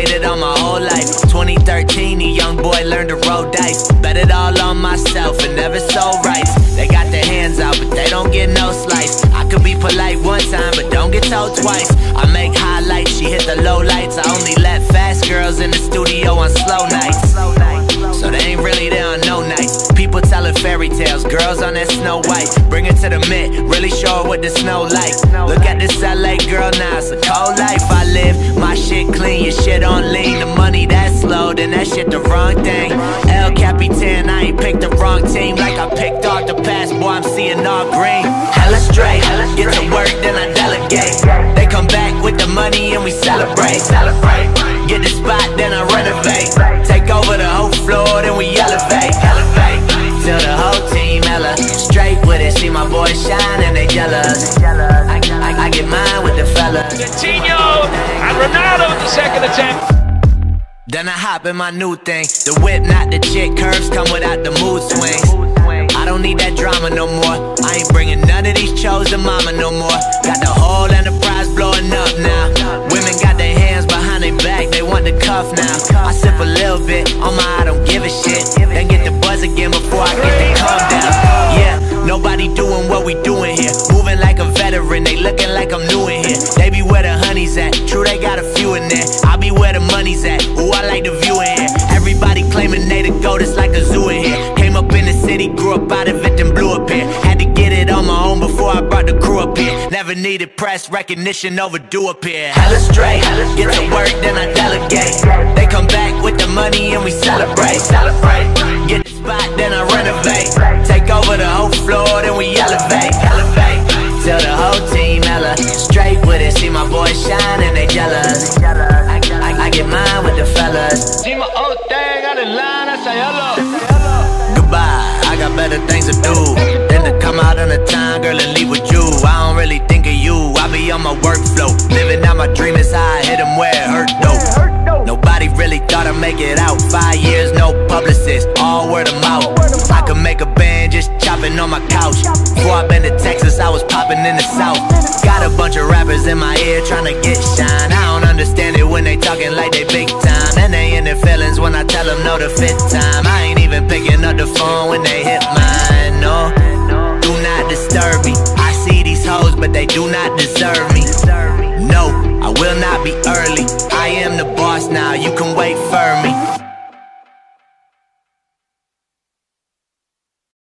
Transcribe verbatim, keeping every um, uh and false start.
waited on my whole life. Twenty thirteen, a young boy learned to roll dice. Bet it all on myself and never sold rights. They got their hands out, but they don't get no slice. I could be polite one time, but don't get told twice. I make highlights, she hit the low lights. I only let fast girls in the studio on slow nights. So they ain't really there on no nights. People telling fairy tales, girls on that Snow White. Bring her to the Met, really show her what the snow like. Look at this L A girl now, it's a cold life I live. My shit clean, your shit on lean. The money that's slow, then that shit the wrong thing. El Capitan, I ain't picked the wrong team. Like I picked off the pass, boy, I'm seeing all green. Hella straight, get to work, then I delegate. They come back with the money and we celebrate. Celebrate. Get the spot, then I renovate. Take over the whole floor, then we elevate. Elevate. Till the whole team hella straight with it. See my boys shine and they jealous. I, I, I get mine with the fellas. Coutinho and Ronaldo at the second attempt. Then I hop in my new thing. The whip, not the chick. Curves come without the mood swings. I don't need that drama no more. I ain't bringing none of these shows to mama no more. Got the whole enterprise blowing up now. Women got their hands behind their back, they want the cuff now. I sip a little bit on my I don't give a shit. Then get the buzz again before I get the calm down. Yeah, nobody doing what we doing here. Moving like a veteran, they looking like I'm new in here. They be where the honey's at, true they got a few in there. I be where the money's at, ooh I like the view in here. Everybody claiming they the GOAT, it's like a zoo in here. Came up in the city, grew up out of it, then blew up here. Had to get it on my own before I brought the crew up here. Never needed press recognition, overdue up here. Hella straight, get to work, then I delegate. They come back with the money and we celebrate. Celebrate. Get the spot, then I renovate. Take over the whole floor, then we elevate. Elevate. Till the whole team hella straight with it. See my boys shine and they jealous. I, I, I get mine with the fellas. See my old thing out in line, I say hello. Goodbye, I got better things to do than to come out on the time, girl, and leave with you. I don't really think of you, I be on my workflow. Living out my dream is how I hit them where it hurt though. Nobody really thought I'd make it out. Five years, no publicist, all word of mouth. I could make a band just chopping on my couch. Before I been to Texas, I was popping in the South. Got a bunch of rappers in my ear trying to get shine. I don't understand it when they talking like they big time. And they in their feelings when I tell them no the fifth time. I ain't even picking up the phone when they hit mine, no. Do not disturb me. I see these hoes, but they do not deserve me. No, I will not be early. I am the boss now, you can wait for